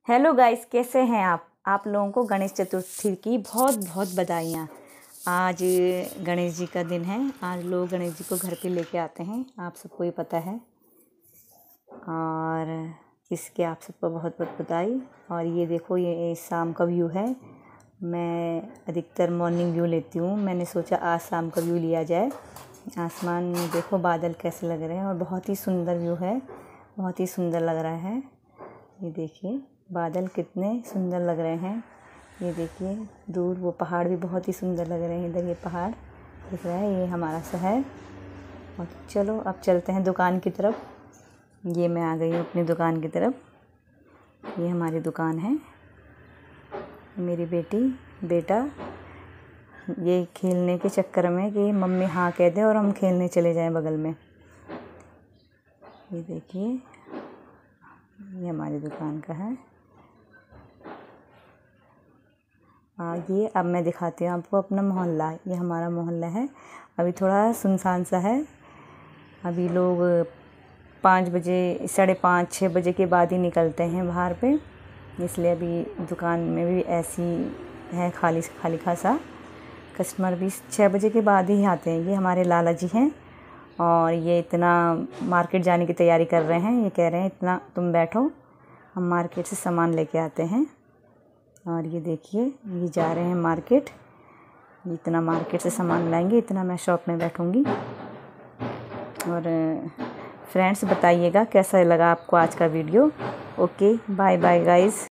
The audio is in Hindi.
हेलो गाइस, कैसे हैं आप लोगों को गणेश चतुर्थी की बहुत बहुत बधाइयाँ। आज गणेश जी का दिन है। आज लोग गणेश जी को घर पे लेके आते हैं, आप सबको ये पता है। और इसके आप सबको बहुत बहुत बधाई। और ये देखो, ये शाम का व्यू है। मैं अधिकतर मॉर्निंग व्यू लेती हूँ, मैंने सोचा आज शाम का व्यू लिया जाए। आसमान में देखो बादल कैसे लग रहे हैं और बहुत ही सुंदर व्यू है, बहुत ही सुंदर लग रहा है। ये देखिए बादल कितने सुंदर लग रहे हैं। ये देखिए दूर वो पहाड़ भी बहुत ही सुंदर लग रहे हैं। इधर ये पहाड़ दिख रहा है, ये हमारा शहर। और चलो अब चलते हैं दुकान की तरफ। ये मैं आ गई हूँ अपनी दुकान की तरफ। ये हमारी दुकान है। मेरी बेटा ये खेलने के चक्कर में कि मम्मी हाँ कह दे और हम खेलने चले जाएं बगल में। ये देखिए ये हमारी दुकान का है। ये अब मैं दिखाती हूँ आपको अपना मोहल्ला। ये हमारा मोहल्ला है। अभी थोड़ा सुनसान सा है। अभी लोग 5 बजे, 5:30, 6 बजे के बाद ही निकलते हैं बाहर पे, इसलिए अभी दुकान में भी ऐसी है खाली खासा। कस्टमर भी 6 बजे के बाद ही आते हैं। ये हमारे लाला जी हैं और ये इतना मार्केट जाने की तैयारी कर रहे हैं। ये कह रहे हैं इतना तुम बैठो, हम मार्केट से सामान लेके आते हैं। और ये देखिए ये जा रहे हैं मार्केट। इतना मार्केट से सामान लाएंगे, इतना मैं शॉप में बैठूंगी। और फ्रेंड्स बताइएगा कैसा लगा आपको आज का video. Okay, bye bye guys.